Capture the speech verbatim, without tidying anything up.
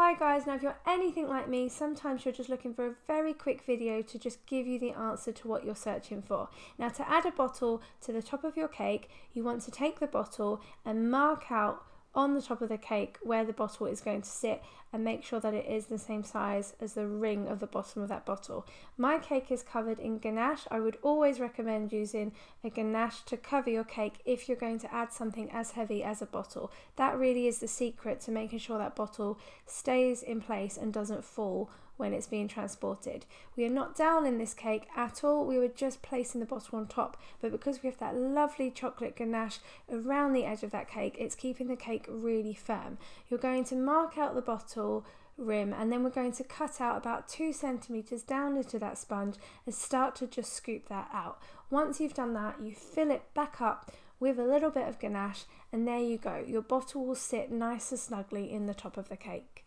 Hi guys, now if you're anything like me, sometimes you're just looking for a very quick video to just give you the answer to what you're searching for. Now to add a bottle to the top of your cake, you want to take the bottle and mark out on the top of the cake where the bottle is going to sit and make sure that it is the same size as the ring of the bottom of that bottle. My cake is covered in ganache. I would always recommend using a ganache to cover your cake if you're going to add something as heavy as a bottle. That really is the secret to making sure that bottle stays in place and doesn't fall when it's being transported. We are not down in this cake at all, we were just placing the bottle on top, but because we have that lovely chocolate ganache around the edge of that cake, it's keeping the cake really firm. You're going to mark out the bottle rim and then we're going to cut out about two centimeters down into that sponge and start to just scoop that out. Once you've done that, you fill it back up with a little bit of ganache and there you go, your bottle will sit nice and snugly in the top of the cake.